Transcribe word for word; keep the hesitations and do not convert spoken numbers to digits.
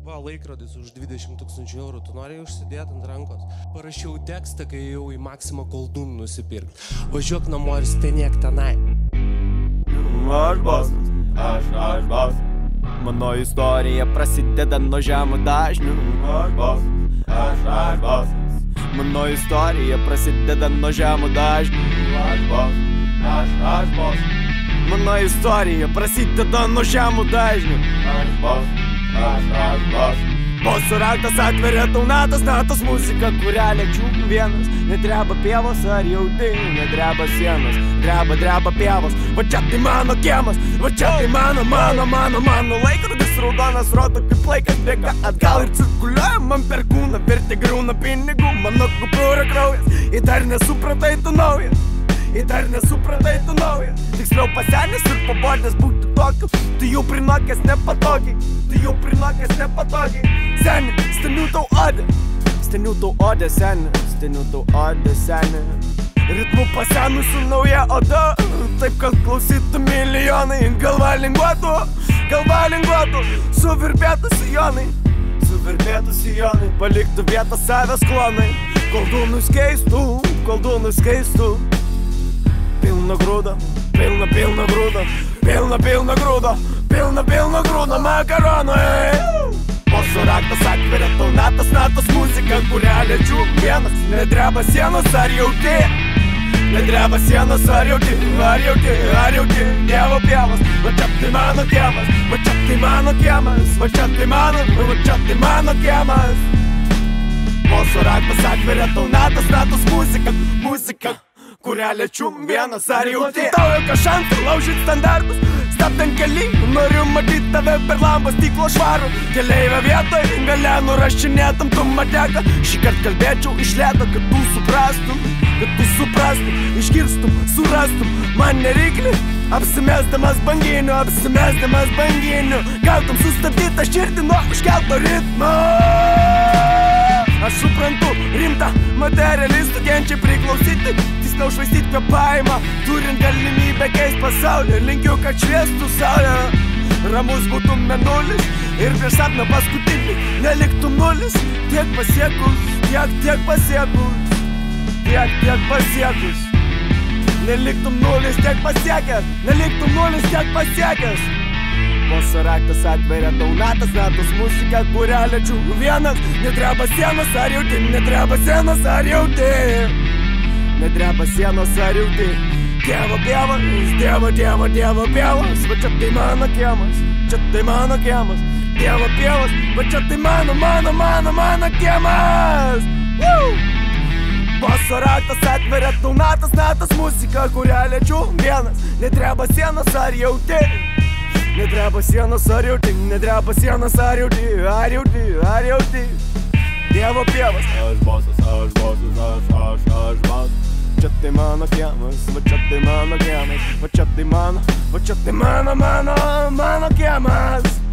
Va, laikrodis už dvidešimt tūkstančių eurų, tu norėjai užsidėti ant rankos. Parašiau tekstą, kai jau į Maksimą Koldūnų nusipirkt. Važiuok namo ir steniek tenai. Aš bosas, aš, aš bosas. Mano istorija prasideda nuo žemų dažnių. Aš bosas, aš, aš bosas. Mano istorija prasideda nuo žemų dažnių. Aš bosas, aš, aš bosas. Mano istorija prasideda nuo žemų dažnių. Aš bosas, aš, aš bosas. Boso raktas atveria tau natas, natos muzika, kurią lečiu vienas. Nedreba pievos ar jauti, nedreba sienos, dreba, dreba pievos. Va čia tai mano kiemas, va čia tai mano, mano, mano, mano laikrodis raudonas rodo, kaip laikas bėga atgal ir cirkuliuoja man per kūną, virti griūna pinigų, mano kupūra kraujas. Ir dar nesupratai tu naujas, ir dar nesupratai tu naujas. Tiksliau pasenęs ir pabodęs būti tokiu, tu jau prinokęs nepatogiai, tu jau prinokęs nepatogiai. Seni, steniu tau odė, steniu tau odė, seni, steniu tau odė, seni. Ritmu pasenusiu nauja oda, taip kad klausytų milijonai. Galva linguotų, galva linguotų, suvirpėtų sijonai, suvirpėtų sijonai, paliktų vietą savęs klonai. Koldūnus keistų, koldūnus keistų. Pilna grūda, pilna, pilna grūda, pilna, pilna grūda, pilna, pilna grūda makaronai. Boso raktas atveria tau natas, natos muzika, kurią lečiu vienas. Nedreba sienos ar jauti, nedreba sienos ar jauti, ar jauti, ar jauti. Dievo pievas, va čia tai mano kiemas, va čia tai mano kiemas, va čia tai mano, va čia tai mano kiemas. Boso raktas atveria tau natas, natos muzika, muzika, kurią lečiu vienas ar jauti. Tau jokio šansų laužyt standartus, stabdant keli, noriu matyti tave per lambą stiklo švarų. Keleivę vietoj, gale nurašinėtam tu mateką. Šįkart kalbėčiau iš lėto, kad tu suprastum, kad tu suprastum, išgirstum, surastum man neriklį. Apsimesdamas banginiu, apsimesdamas banginiu, gautum sustabdytą širdį nuo užkelto ritmo. Aš suprantu rimtą materialistų genčiai priklausyti, tiksliau švaistyti kvėpavimą, turint galimybę keist pasaulį. Linkiu, kad šviestų saulė, ramus būtum mėnulis ir prieš sapną paskutinį neliktum nulis. Tiek pasiekus, tiek, tiek pasiekus, tiek, tiek pasiekus. Neliktum nulis, tiek pasiekęs, neliktum nulis, tiek pasiekęs. Boso raktas atveria tau natas, natos muzika, kurią lečiu vienas. Nedreba sienos ar jauti, nedreba sienos ar jauti, nedreba sienos ar jauti. Dievo pievas, dievo, dievo, dievo pievas, va čia tai mano kiemas, čia tai mano kiemas. Dievo pievas, va čia tai mano, mano, mano, mano kiemas. Woo! Boso raktas atveria tau natas, natos muzika, kurią lečiu vienas. Nedreba sienos ar jauti, nedreba sienos ar jauti, nedreba sienos ar jauti, ar jauti, ar jauti. Dievo pievas. Aš bosas, aš bosas, aš, aš, aš bosas. Čia tai mano kiemas, va čia tai mano kiemas, va čia tai mano, va čia tai mano, mano, mano kiemas.